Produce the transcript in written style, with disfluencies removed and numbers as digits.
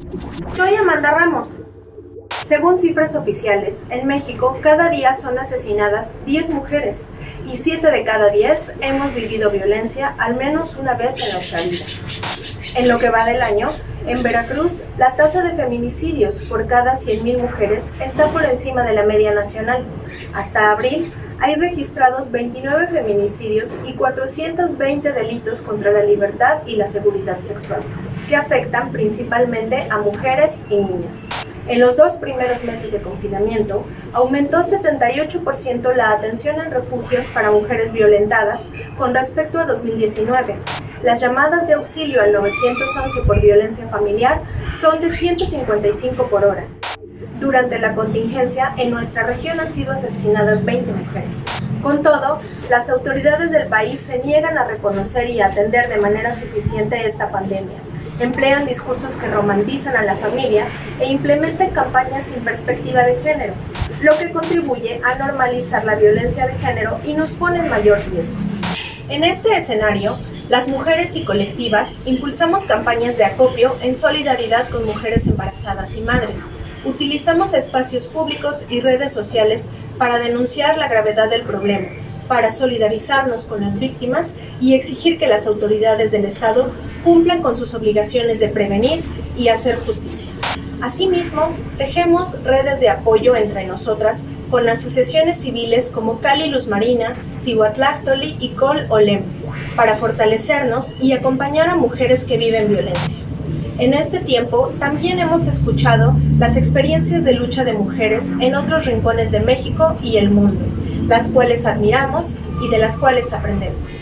Soy Amanda Ramos. Según cifras oficiales, en México cada día son asesinadas 10 mujeres y 7 de cada 10 hemos vivido violencia al menos una vez en nuestra vida. En lo que va del año, en Veracruz, la tasa de feminicidios por cada 100.000 mujeres está por encima de la media nacional. Hasta abril, hay registrados 29 feminicidios y 420 delitos contra la libertad y la seguridad sexual, que afectan principalmente a mujeres y niñas. En los 2 primeros meses de confinamiento, aumentó 78% la atención en refugios para mujeres violentadas con respecto a 2019. Las llamadas de auxilio al 911 por violencia familiar son de 155 por hora. Durante la contingencia, en nuestra región han sido asesinadas 20 mujeres. Con todo, las autoridades del país se niegan a reconocer y atender de manera suficiente esta pandemia. Emplean discursos que romantizan a la familia e implementan campañas sin perspectiva de género, lo que contribuye a normalizar la violencia de género y nos pone en mayor riesgo. En este escenario, las mujeres y colectivas impulsamos campañas de acopio en solidaridad con mujeres embarazadas y madres. Utilizamos espacios públicos y redes sociales para denunciar la gravedad del problema, para solidarizarnos con las víctimas y exigir que las autoridades del Estado cumplan con sus obligaciones de prevenir y hacer justicia. Asimismo, tejemos redes de apoyo entre nosotras con asociaciones civiles como Cali Luz Marina, Cihuatlactoli y Col Olem, para fortalecernos y acompañar a mujeres que viven violencia. En este tiempo, también hemos escuchado las experiencias de lucha de mujeres en otros rincones de México y el mundo, las cuales admiramos y de las cuales aprendemos.